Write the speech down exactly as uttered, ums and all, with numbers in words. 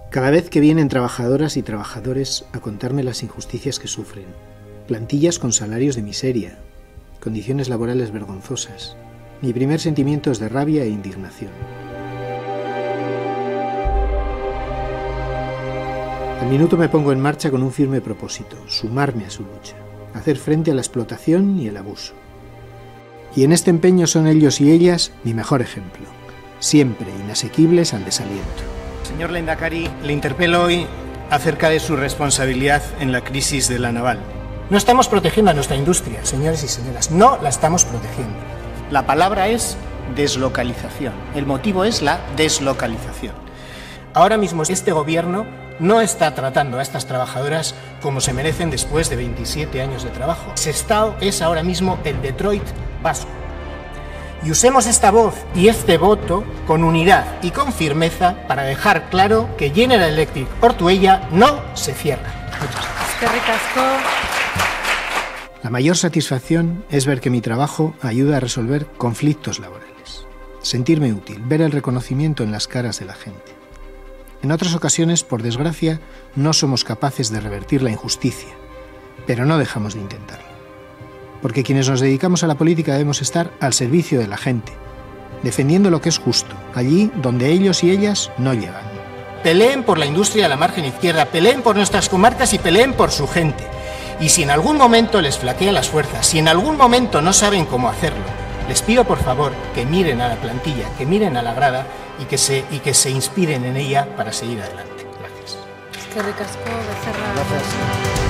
Cada vez que vienen trabajadoras y trabajadores a contarme las injusticias que sufren, plantillas con salarios de miseria, condiciones laborales vergonzosas, mi primer sentimiento es de rabia e indignación. Al minuto me pongo en marcha con un firme propósito, sumarme a su lucha, hacer frente a la explotación y el abuso. Y en este empeño son ellos y ellas mi mejor ejemplo, siempre inasequibles al desaliento. Señor Lehendakari, le interpelo hoy acerca de su responsabilidad en la crisis de La Naval. No estamos protegiendo a nuestra industria, señores y señoras, no la estamos protegiendo. La palabra es deslocalización, el motivo es la deslocalización. Ahora mismo este gobierno no está tratando a estas trabajadoras como se merecen después de veintisiete años de trabajo. Sestao es ahora mismo el Detroit vasco. Y usemos esta voz y este voto con unidad y con firmeza para dejar claro que General Electric Ortuella no se cierra. Muchas gracias. Qué ricasco. La mayor satisfacción es ver que mi trabajo ayuda a resolver conflictos laborales, sentirme útil, ver el reconocimiento en las caras de la gente. En otras ocasiones, por desgracia, no somos capaces de revertir la injusticia, pero no dejamos de intentarlo. Porque quienes nos dedicamos a la política debemos estar al servicio de la gente, defendiendo lo que es justo, allí donde ellos y ellas no llegan. Peleen por la industria de la margen izquierda, peleen por nuestras comarcas y peleen por su gente. Y si en algún momento les flaquean las fuerzas, si en algún momento no saben cómo hacerlo, les pido por favor que miren a la plantilla, que miren a la grada y que se, y que se inspiren en ella para seguir adelante. Gracias. Qué ricasco, Becerra. Gracias.